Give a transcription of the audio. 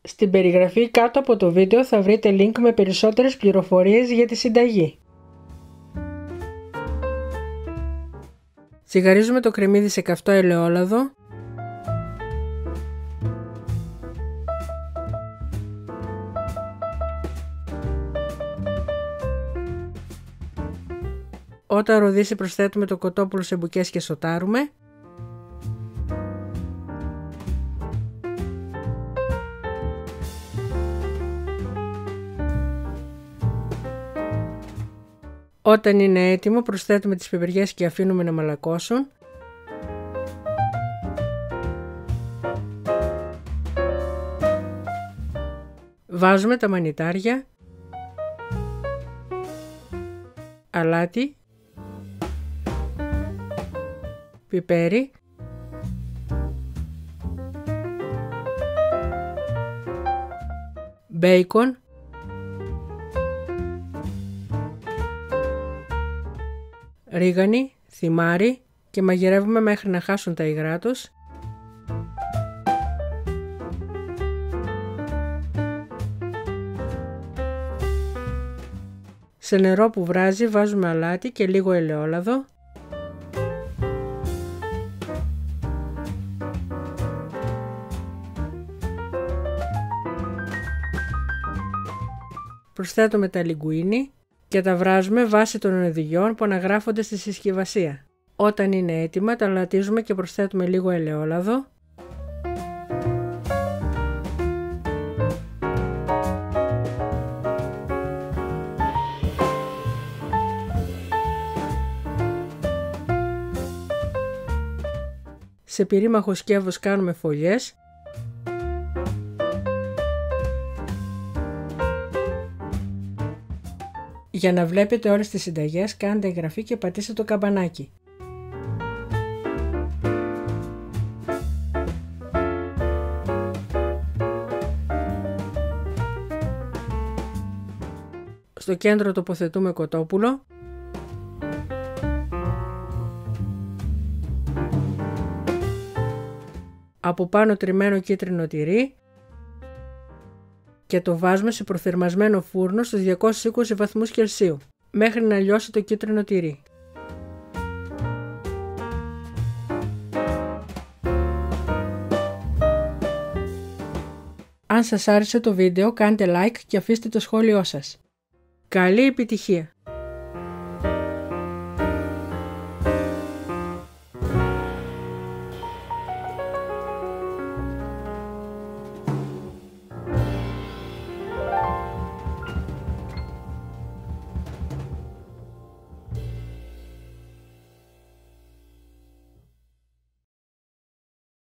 Στην περιγραφή κάτω από το βίντεο θα βρείτε link με περισσότερες πληροφορίες για τη συνταγή. Τσιγαρίζουμε το κρεμμύδι σε καυτό ελαιόλαδο. Όταν ροδίσει προσθέτουμε το κοτόπουλο σε μπουκές και σοτάρουμε. Όταν είναι έτοιμο προσθέτουμε τις πιπεριές και αφήνουμε να μαλακώσουν. Βάζουμε τα μανιτάρια, αλάτι, πιπέρι, μπέικον, ρίγανη, θυμάρι και μαγειρεύουμε μέχρι να χάσουν τα υγρά τους. Σε νερό που βράζει βάζουμε αλάτι και λίγο ελαιόλαδο. Προσθέτουμε τα λιγκουίνι και τα βράζουμε βάσει των οδηγιών που αναγράφονται στη συσκευασία. Όταν είναι έτοιμα τα αλατίζουμε και προσθέτουμε λίγο ελαιόλαδο. Σε πυρήμαχο σκεύος κάνουμε φωλιές. Για να βλέπετε όλες τις συνταγές κάντε εγγραφή και πατήστε το καμπανάκι. Στο κέντρο τοποθετούμε κοτόπουλο. Από πάνω τριμμένο κίτρινο τυρί και το βάζουμε σε προθερμασμένο φούρνο στους 220 βαθμούς Κελσίου μέχρι να λιώσει το κίτρινο τυρί. Αν σας άρεσε το βίντεο κάντε like και αφήστε το σχόλιο σας. Καλή επιτυχία!